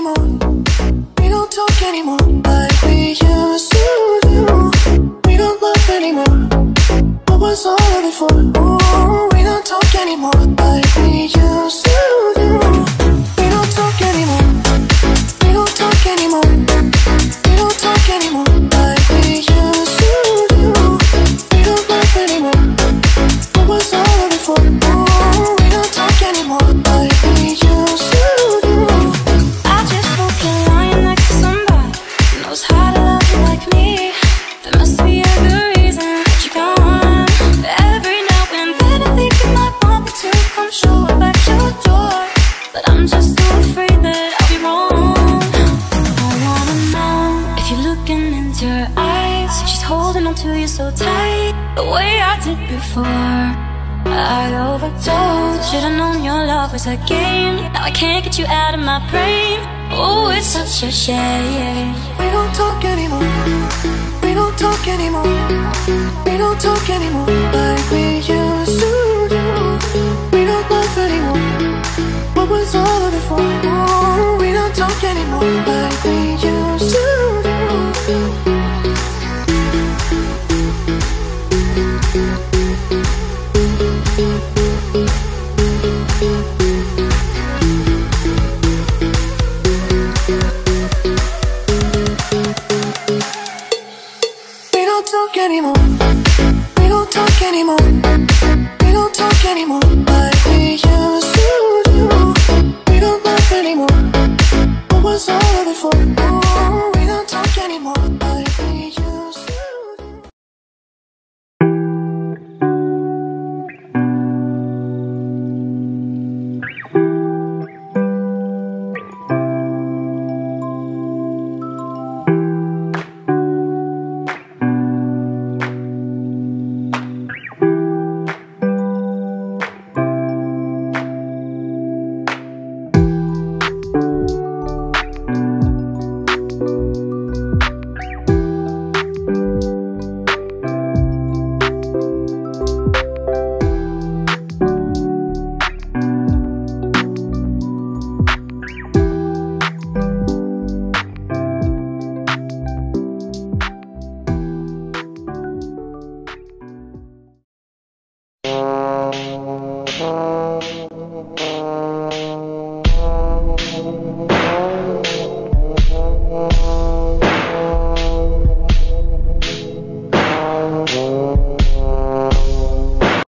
anymore. We don't talk anymore like we used to do. We don't love anymore. What was all of it for? Ooh, we don't talk anymore like we used to do. We don't talk anymore. We don't talk anymore. We don't talk anymore like we used to do. We don't love anymore. What was all of it for? Ooh, we don't talk anymore like we used to do. I just hope you're lying next to somebody who knows how to love you like me. There must be a good reason that you're gone. Every now and then I think you might want me to come show up at your door, but I'm just too afraid that I'll be wrong. I wanna know if you're looking into her eyes, if she's holding on to you so tight, the way I did before. I overdosed. Should've known your love was a game. Now I can't get you out of my brain. Oh, it's such a shame. We don't talk anymore. We don't talk anymore. We don't talk anymore like we used to do. We don't love anymore. What was all of it for? Ooh, we don't talk anymore like we used to do. We don't talk anymore. We don't talk anymore. We don't talk anymore like we used to do. We don't laugh anymore. What was all of it for? Ooh, we don't talk anymore like we used to do.